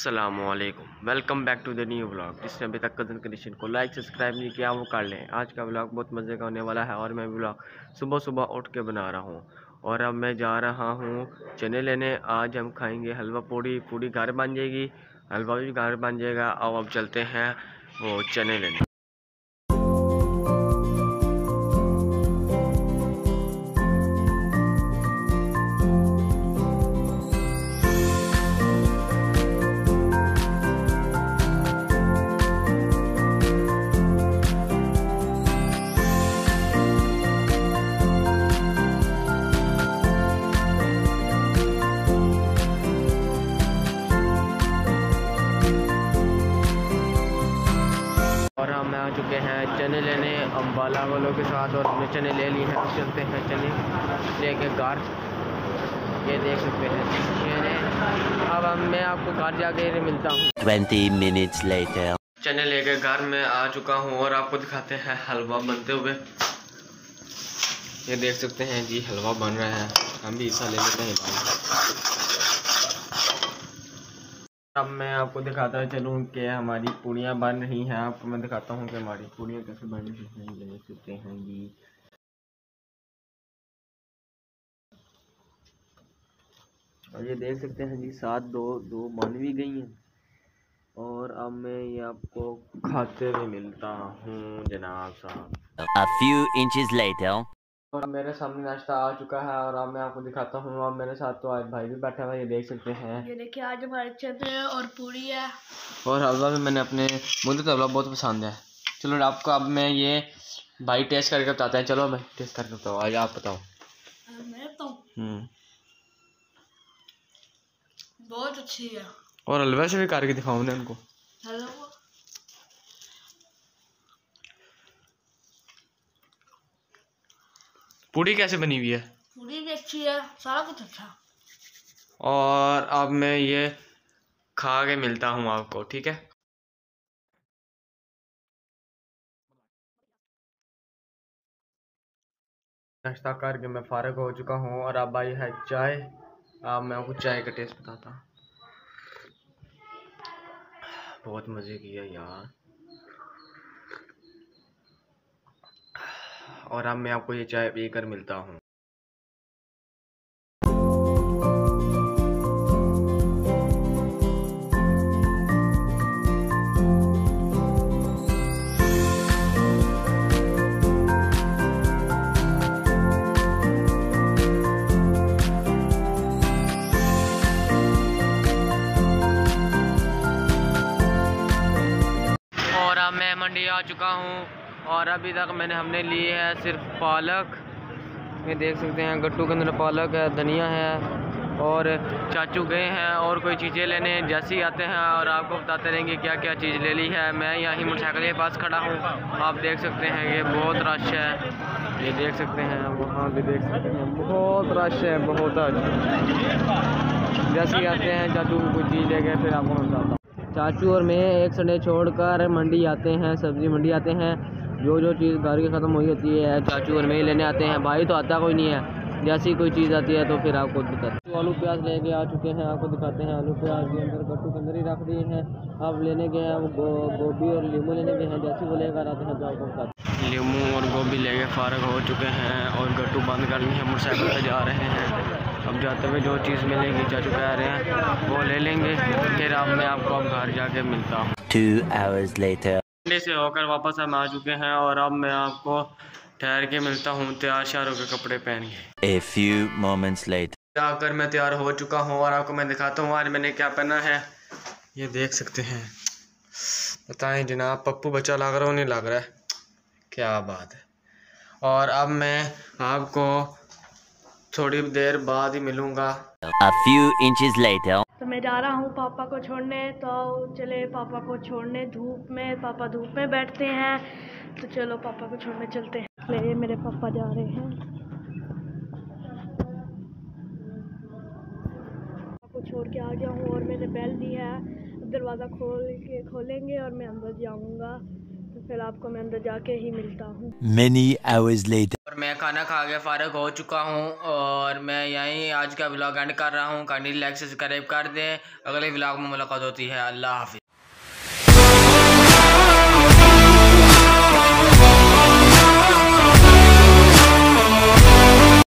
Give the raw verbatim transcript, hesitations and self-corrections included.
अस्सलामुअलैकुम, welcome back to the new vlog. जिसने अभी तक कदम कंडीशन को लाइक सब्सक्राइब नहीं किया वो कर लें। आज का व्लॉग बहुत मज़े का होने वाला है और मैं व्लॉग सुबह सुबह उठ के बना रहा हूँ और अब मैं जा रहा हूँ चने लेने। आज हम खाएंगे हलवा पूड़ी। पूड़ी घर बन जाएगी, हलवा भी घर बन जाएगा। और अब चलते हैं वो चने लेने। और हम आ चुके हैं चने लेने अम्बाला वालों के साथ और हमने चने ले लिए हैं। अब चलते हैं चने लेके घर। ये देख सकते हैं चने। अब हम मैं आपको घर जाके मिलता हूँ। ट्वेंटी मिनट्स लेटर चने लेके घर में आ चुका हूँ और आपको दिखाते हैं हलवा बनते हुए। ये देख सकते हैं जी हलवा बन रहा है। हम भी हिस्सा ले लेते हैं। अब मैं आपको दिखाता चलूँ कि हमारी पूड़ियाँ बन रही हैं। आपको मैं दिखाता हूँ कि हमारी पूड़ियाँ कैसे बन रही हैं। ये देख सकते हैं जी। और ये देख सकते हैं जी सात दो दो बन भी गई हैं। और अब मैं ये आपको खाते हुए मिलता हूँ जनाब साहब। A few inches later और मेरे सामने नाश्ता आ चुका है और अब मैं आपको दिखाता हूँ। अब मेरे साथ तो आज भाई भी बैठा हुआ है। ये देख सकते हैं। ये देखिए आज हमारे चने और पूरी है और हलवा भी मैंने अपने मुझे तो हलवा बहुत पसंद है। चलो आपको अब मैं ये भाई टेस्ट करके बताते हैं। चलो भाई टेस्ट करके बताओ। आज आप बताओ। मैं तो हम्म बहुत अच्छी है। और हलवा से भी करके दिखाओ ना उनको। हेलो पूड़ी कैसे बनी हुई है? पूरी भी अच्छी है, सारा कुछ अच्छा। और अब मैं ये खा के मिलता हूँ आपको, ठीक है? नाश्ता करके मैं फारिग हो चुका हूँ और अब आई है चाय। अब मैं आपको चाय का टेस्ट बताता हूँ। बहुत मज़े की है यार। और अब मैं आपको ये चाय पीकर मिलता हूँ। और अब मैं मंडी आ चुका हूँ और अभी तक मैंने हमने ली है सिर्फ पालक। ये देख सकते हैं गट्टू के अंदर पालक है, धनिया है। और चाचू गए हैं और कोई चीज़ें लेने जैसे ही आते हैं और आपको बताते रहेंगे क्या क्या चीज़ ले ली है। मैं यहीं मोटरसाइकिल के पास खड़ा हूँ। आप देख सकते हैं ये बहुत रश है। ये देख सकते हैं, वहाँ भी देख सकते हैं बहुत रश है, बहुत रश। जैसे ही आते हैं चाचू को कोई चीज़ ले गए फिर आपको मैं बताता हूँ। चाचू और मैं एक संडे छोड़कर मंडी आते हैं, सब्ज़ी मंडी आते हैं। जो जो चीज़ घर की ख़त्म हुई होती है चाचू और मैं ही लेने आते हैं। भाई तो आता कोई नहीं है। जैसी कोई चीज़ आती है तो फिर आपको दिखाते हैं। आलू प्याज लेके आ चुके हैं, आपको दिखाते हैं। आलू प्याज के अंदर गट्टू के अंदर ही रख दिए हैं। अब लेने गए हैं वो गो, गोभी और लीमू लेने गए हैं। जैसे वो लेकर आते हैं तो आपको बताते हैं। लीमू और गोभी लेके फारिग हो चुके हैं और गट्टू बंद कर लिए हैं। मोटरसाइकिल पर जा रहे हैं। अब जाते हुए जो चीज़ मिलेगी चाचू कह रहे हैं वो ले लेंगे। फिर अब मैं आपको अब घर जाके मिलता हूँ। Two hours later मंडी से होकर वापस हम आ चुके हैं और अब मैं आपको ठहर के मिलता हूँ तैयार श्यार होकर कपड़े पहन के। A few moments later आकर मैं तैयार हो चुका हूँ और आपको मैं दिखाता हूँ आज मैंने क्या पहना है। ये देख सकते हैं। बताएं जनाब पप्पू बच्चा लग रहा हो नहीं लग रहा है? क्या बात है। और अब मैं आपको थोड़ी देर बाद ही मिलूँगा। A few inches later तो मैं जा रहा हूँ पापा को छोड़ने। तो चले पापा को छोड़ने धूप में। पापा धूप में बैठते हैं तो चलो पापा को छोड़ने चलते हैं। ले मेरे पापा जा रहे हैं। पापा को छोड़ के आ गया हूँ और मैंने बेल दी है। दरवाज़ा खोल के खोलेंगे और मैं अंदर जाऊँगा। तो फिर आपको मैं अंदर जाके ही मिलता हूँ। many hours later और मैं खाना खा के फ़ारग हो चुका हूँ और मैं यहीं आज का व्लॉग एंड कर रहा हूँ। काइंडली लाइक सब्सक्राइब कर दें। अगले व्लॉग में मुलाकात होती है। अल्लाह हाफिज़।